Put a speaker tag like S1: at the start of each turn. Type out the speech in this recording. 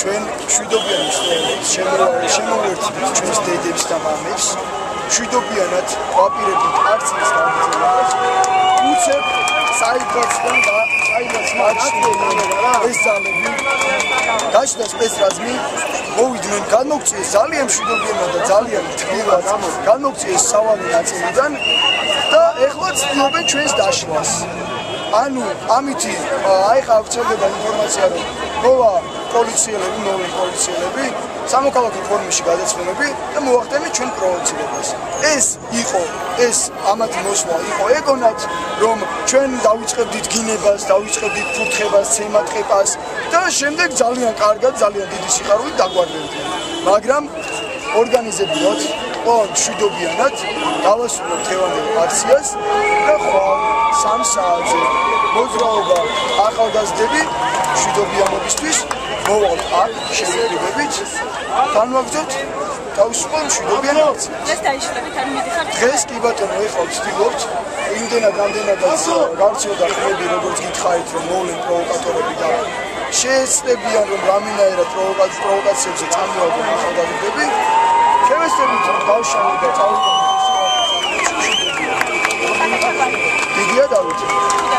S1: ჩვენ მშვიდობიანი შემოვერთდით ჩვენს დედებს და მამებს, მშვიდობიანად ვაპირებთ არც ის გამოცემას. უცებ საიბრაციდან და საიბრაც მარშრუტი ეს ძალები გაჩნდა სპეცრაზმი მოვიდნენ განმოგვწიეს ძალიან მშვიდობიანად და ძალიან თბილად განმოგვწიეს სავალი ნაწილიდან და ეხლა ცდილობენ ჩვენს დაშლას. ანუ ამითი აი ხა აღწევდება ინფორმაცია რომ მოვა პოლიციელები სამოქალაქო ფორმაში გადაცემები და მოახდენენ ჩვენ პროვოცირებას. ეს ამათი მოსვლა იყო ეგონათ რომ ჩვენ დავიწყებდით გინებას, დავიწყებდით ფურთხებას, ცემატყეპას და შემდეგ ძალიან კარგად, ძალიან დიდი სიხარულით დაგვარდებდნენ. მაგრამ ორგანიზებულად მშვიდობიანად დავასრულებთ დღევანდელ აქციას და ხვალ 3 საათზე მოძრაობა ახალგაზრდები მშვიდობიანობისთვის მოვალთ აქ შევიკრიბებით განვაგრძოთ თავისუფალ მშვიდობიან აქციას.
S2: დღეს დაიშლებით ან მიდიხართ?
S1: დღეს კი ბატონო ეხლა ვცდილობთ იმდენადაც გარჩევდა ხმები როგორც გითხარით რომ მოვლენ პროვოკატორები და შეეცდებიან რომ რამინაირად პროვოკაციებზე წამოაგვენ ახალგაზრდები შევეცდებით რომ დავშალოთ და წავიდეთ დიდია დავით